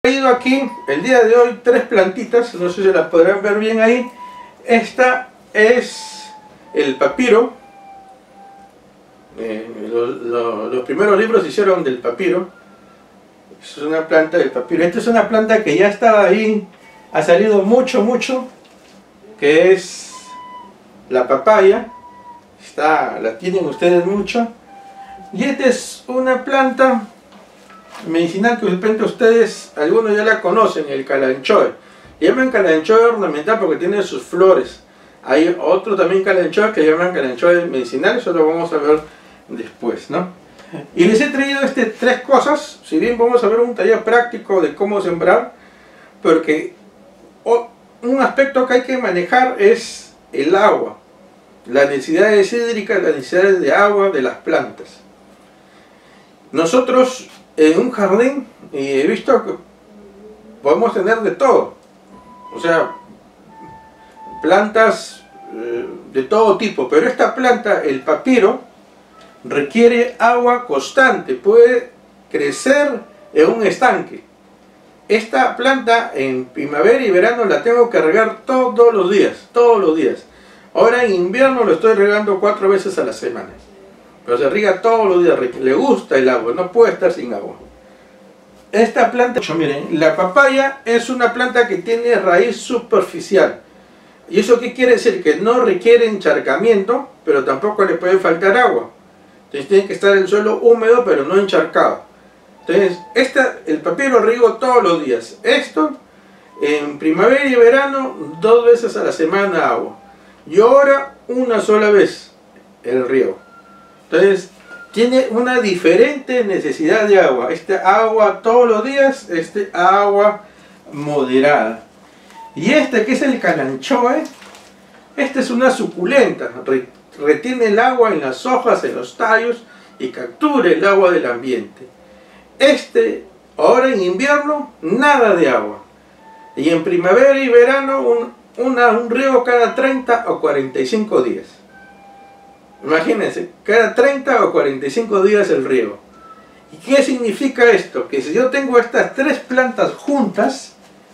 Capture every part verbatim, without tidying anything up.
He traído aquí el día de hoy tres plantitas, no sé si las podrán ver bien ahí. Esta es el papiro. Eh, lo, lo, los primeros libros se hicieron del papiro. Es una planta del papiro. Esta es una planta que ya estaba ahí, ha salido mucho, mucho, que es la papaya. Está, la tienen ustedes mucho. Y esta es una planta medicinal que de repente ustedes, algunos ya la conocen, el calanchoe. Le llaman calanchoe ornamental porque tiene sus flores. Hay otro también calanchoe que llaman calanchoe medicinal, eso lo vamos a ver después, ¿no? Y les he traído este, tres cosas, si bien vamos a ver un taller práctico de cómo sembrar, porque un aspecto que hay que manejar es el agua, las necesidades hídricas, las necesidades de agua de las plantas. Nosotros en un jardín he visto que podemos tener de todo, o sea, plantas eh, de todo tipo, pero esta planta, el papiro, requiere agua constante, puede crecer en un estanque. Esta planta en primavera y verano la tengo que regar todos los días, todos los días. Ahora en invierno lo estoy regando cuatro veces a la semana, pero se riega todos los días, le gusta el agua, no puede estar sin agua. Esta planta, miren, la papaya es una planta que tiene raíz superficial. ¿Y eso qué quiere decir? Que no requiere encharcamiento, pero tampoco le puede faltar agua. Entonces tiene que estar el suelo húmedo, pero no encharcado. Entonces, esta, el papiro riego todos los días. Esto, en primavera y verano, dos veces a la semana agua. Y ahora, una sola vez el riego. Entonces, tiene una diferente necesidad de agua. Este agua todos los días, este agua moderada. Y este que es el calanchoe, esta es una suculenta, retiene el agua en las hojas, en los tallos y captura el agua del ambiente. Este, ahora en invierno, nada de agua. Y en primavera y verano, un, una, un riego cada treinta o cuarenta y cinco días. Imagínense, cada treinta o cuarenta y cinco días el riego. ¿Y qué significa esto? Que si yo tengo estas tres plantas juntas,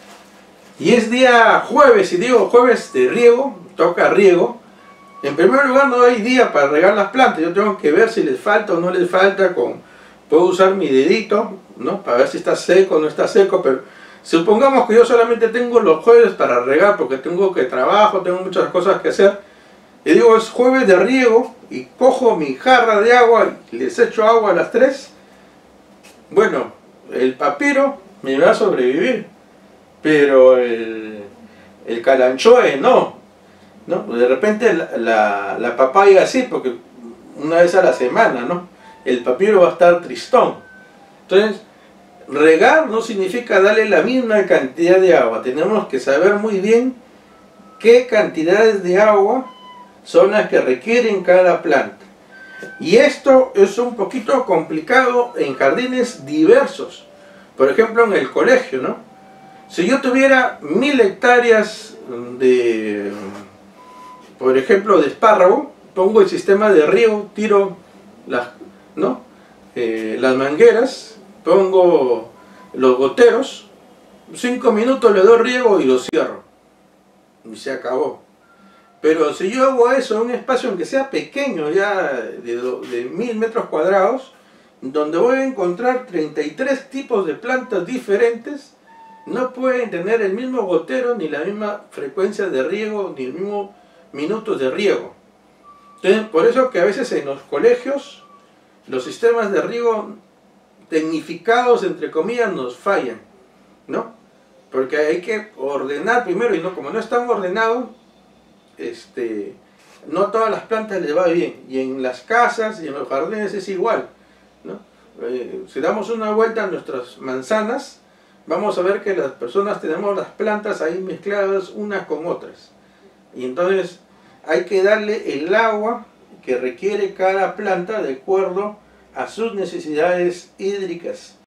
y es día jueves, y digo jueves de riego, toca riego, en primer lugar no hay día para regar las plantas, yo tengo que ver si les falta o no les falta, con, puedo usar mi dedito, ¿no? Para ver si está seco o no está seco, pero supongamos que yo solamente tengo los jueves para regar, porque tengo que trabajo, tengo muchas cosas que hacer, y digo es jueves de riego, y cojo mi jarra de agua, y les echo agua a las tres, bueno, el papiro me va a sobrevivir, pero el, el calanchoe no, ¿no? De repente la, la, la papaya sí, porque una vez a la semana, ¿no? El papiro va a estar tristón. Entonces, regar no significa darle la misma cantidad de agua. Tenemos que saber muy bien qué cantidades de agua son las que requieren cada planta. Y esto es un poquito complicado en jardines diversos. Por ejemplo, en el colegio, ¿no? Si yo tuviera mil hectáreas de, por ejemplo, de espárrago, pongo el sistema de riego, tiro las, ¿no? eh, las mangueras, pongo los goteros, cinco minutos le doy riego y lo cierro. Y se acabó. Pero si yo hago eso en un espacio aunque sea pequeño, ya de, de mil metros cuadrados, donde voy a encontrar treinta y tres tipos de plantas diferentes, no pueden tener el mismo gotero, ni la misma frecuencia de riego, ni el mismo minutos de riego. Entonces, por eso que a veces en los colegios, los sistemas de riego tecnificados, entre comillas, nos fallan, ¿no? Porque hay que ordenar primero, y no, como no están ordenados, este, no todas las plantas les va bien. Y en las casas y en los jardines es igual, ¿no? Eh, si damos una vuelta a nuestras manzanas, vamos a ver que las personas tenemos las plantas ahí mezcladas unas con otras. Y entonces hay que darle el agua que requiere cada planta de acuerdo a sus necesidades hídricas.